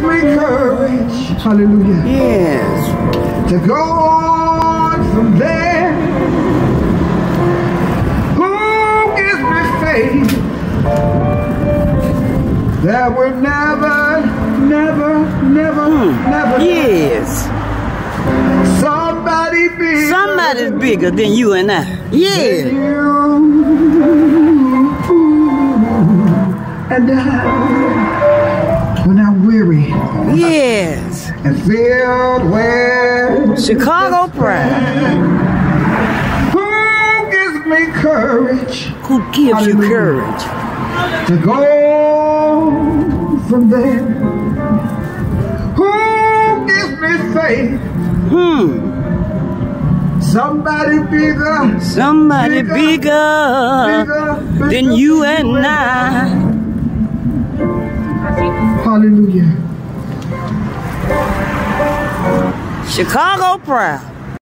me courage, hallelujah, Yes. to go on from there? Who gives me faith that will never, never, never, never? Yes. Somebody's bigger than you and I. Yeah. And when I'm weary, Yes. and filled with Chicago pride. who gives me courage? Who gives you courage? To go from there? Who gives me faith? Somebody bigger. Somebody bigger than you and I. Hallelujah. Chicago proud.